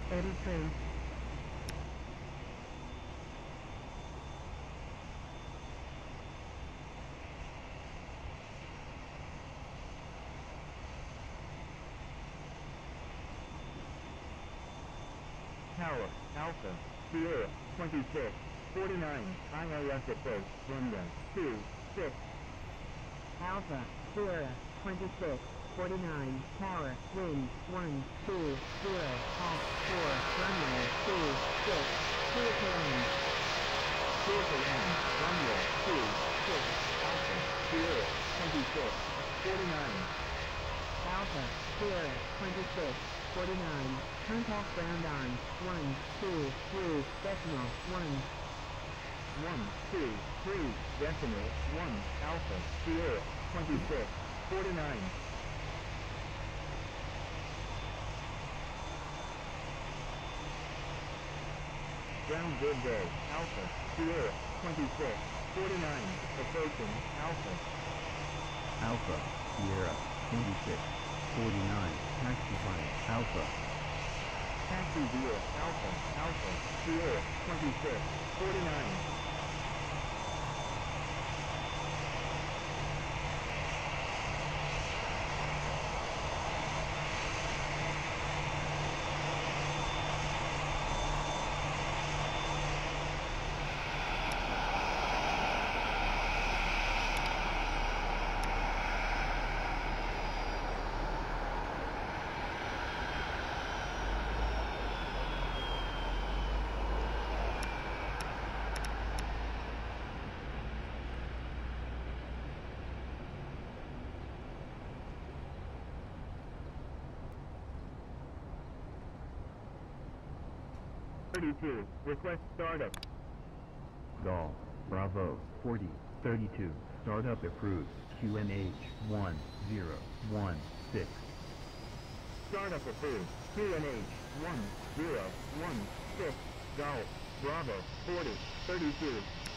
83. Tower, Alpha, Sierra, 26, 49, ILS at post, runway, 26. Alpha, Sierra, 26, 49, tower, wind, 120, halt, 4, runway, 26, clear to land. Clear to land, runway, 26, Alpha, Sierra, 26, 49. Alpha, Sierra, 26, 49, contact ground on, 123, decimal, 1. 123, decimal, 1, Alpha, Sierra, 26, 49. Ground good day, Alpha, Sierra, 26, 49, approaching, Alpha. Alpha, Sierra, 26, 49, taxi flight, Alpha. Taxi via, Alpha, Sierra, 26, 49. Request startup. Golf, Bravo, 40, 32, startup approved, QNH 1016. Startup approved, QNH 1016, Golf, Bravo, 40, 32.